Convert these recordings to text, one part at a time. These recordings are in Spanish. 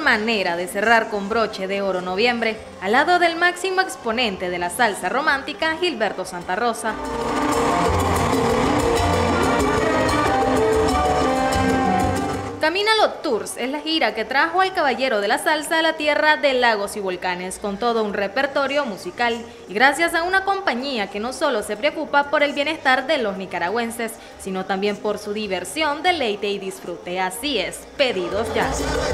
manera de cerrar con broche de oro noviembre, al lado del máximo exponente de la salsa romántica, Gilberto Santa Rosa. Camínalo Tours es la gira que trajo al caballero de la salsa a la tierra de lagos y volcanes, con todo un repertorio musical y gracias a una compañía que no solo se preocupa por el bienestar de los nicaragüenses, sino también por su diversión, deleite y disfrute. Así es, Pedidos Ya.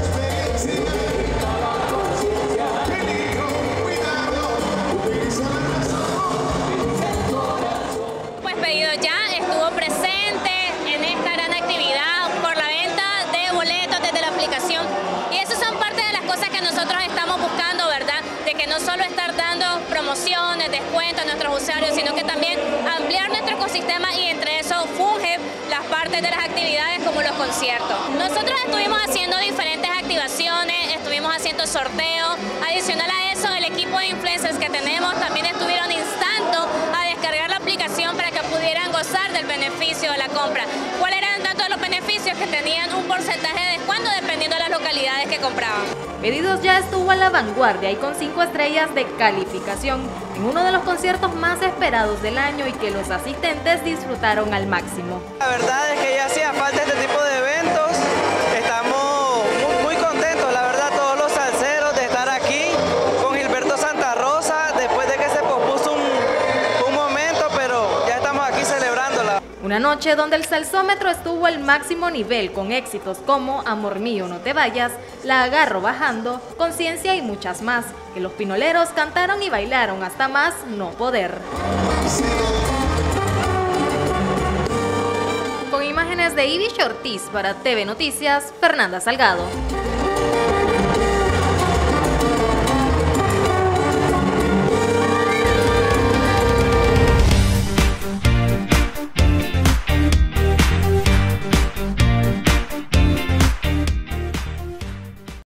Pues Pedidos Ya estuvo presente en esta gran actividad por la venta de boletos desde la aplicación, y eso son parte de las cosas que nosotros estamos buscando, ¿verdad? De que no solo estar dando promociones, descuentos a nuestros usuarios, sino que también ampliar nuestro ecosistema, y entre eso funge las partes de las actividades como los conciertos. Nosotros estuvimos haciendo diferentes activaciones, estuvimos haciendo sorteos. Adicional a eso, el equipo de influencers que tenemos también estuvieron instando a descargar la aplicación para que pudieran gozar del beneficio de la compra. ¿Cuáles eran tanto de los beneficios? Que tenían un porcentaje de descuento dependiendo de las localidades que compraban. Pedidos Ya estuvo a la vanguardia y con 5 estrellas de calificación en uno de los conciertos más esperados del año y que los asistentes disfrutaron al máximo. La verdad es que ya hacía falta este tipo de eventos. Estamos muy contentos, la verdad, todos los salseros, de estar aquí con Gilberto Santa Rosa después de que se pospuso un momento, pero ya estamos aquí celebrándola. Una noche donde el salsómetro estuvo al máximo nivel con éxitos como Amor Mío No Te Vayas, La Agarro Bajando, Conciencia y muchas más, que los pinoleros cantaron y bailaron hasta más no poder. Con imágenes de Ivy Ortiz para TV Noticias, Fernanda Salgado.